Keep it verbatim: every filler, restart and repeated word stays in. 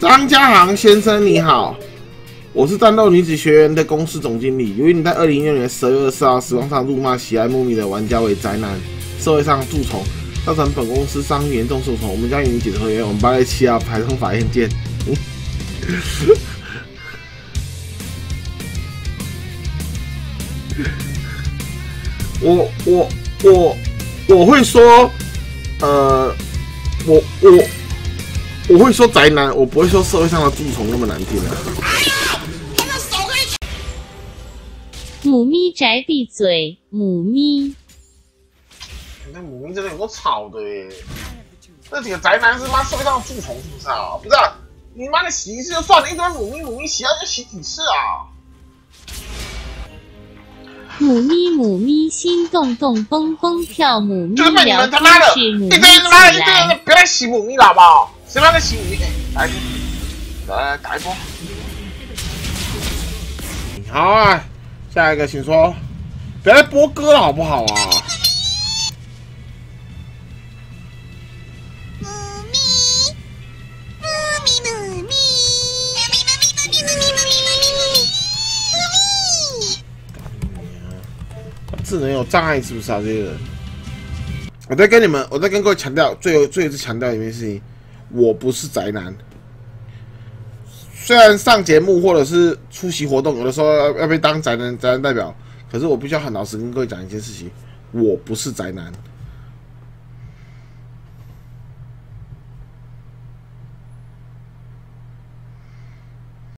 张家航先生你好，我是战斗女子学员的公司总经理。由于你在二零一六年十二月二十四号实况上辱骂喜爱木米的玩家为宅男，社会上蛀虫，造成本公司商誉严重受损，我们将与你解除合约。我们八月七号排上法院见。嗯我我我我会说，呃，我我我会说宅男，我不会说社会上的蛀虫那么难听啊。 母咪宅闭嘴，母咪。 那母咪真的有够吵的耶！那几个宅男是妈社会上的蛀虫是不是啊？不是、啊，你妈的洗一次就算了，一堆母咪母咪洗要就洗几次啊？ 母咪母咪心动动蹦蹦跳，母咪就是被你聊天们他妈的室，母咪一堆他妈的一堆起来。 人别来洗母咪了好不好？谁妈在洗母咪？来，来打一波。好啊，下一个请说，不要再播歌了好不好啊？智能有障碍是不是啊？这些人，我再跟你们，我再跟各位强调，最后最后一次强调一件事情，我不是宅男。虽然上节目或者是出席活动，有的时候要要被当宅男宅男代表，可是我必须要很老实跟各位讲一件事情，我不是宅男。